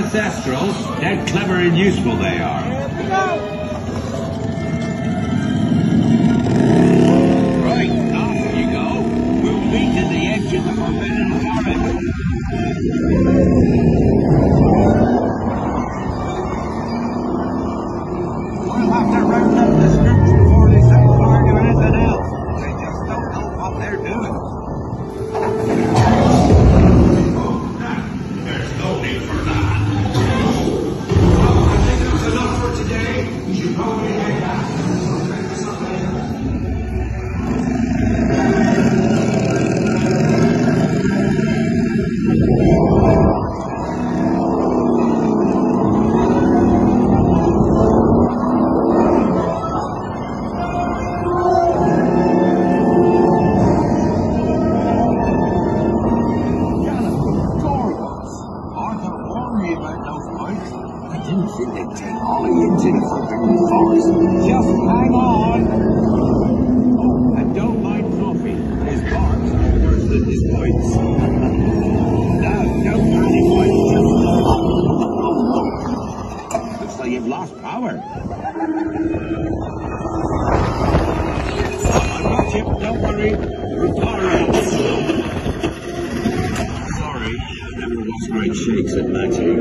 ancestrals. Dead clever and useful they are. Here we go. Right, off you go. We'll meet at the edge of the forbidden forest. We'll have to round up the Scrooge before they set fire to anything else. They just don't know what they're doing. There's no need for that. I think that's enough for today. We should probably head back. Just hang on. Oh, and don't mind Fluffy. His barks are worse than his bites. No, don't panic, boys. Looks like you've lost power. I've got you, don't worry. Retire. Sorry, I've never lost great shakes at magic.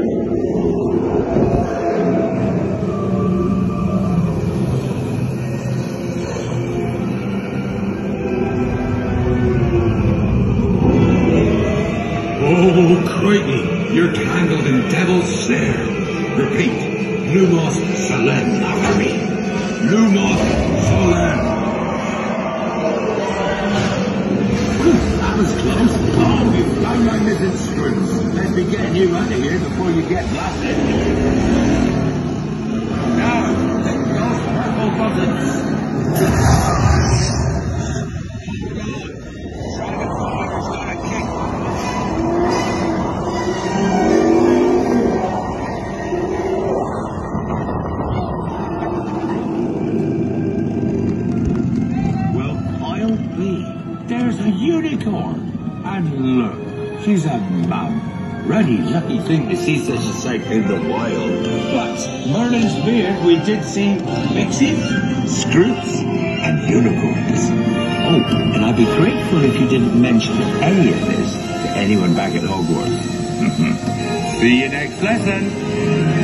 Oh, crikey, you're tangled in devil's snare. Repeat, Lumos Solem, after me. Lumos Solem. That was close. Oh, you magnificent Scrooge. Let's be getting you out of here before you get blasted. Now, take those purple buttons. Dragonflyer's got a kick. There's a unicorn. And look, she's a mum. Ruddy lucky thing to see such a sight in the wild. But Merlin's beard, we did see pixies, scroots, and unicorns. Oh, and I'd be grateful if you didn't mention any of this to anyone back at Hogwarts. See you next lesson.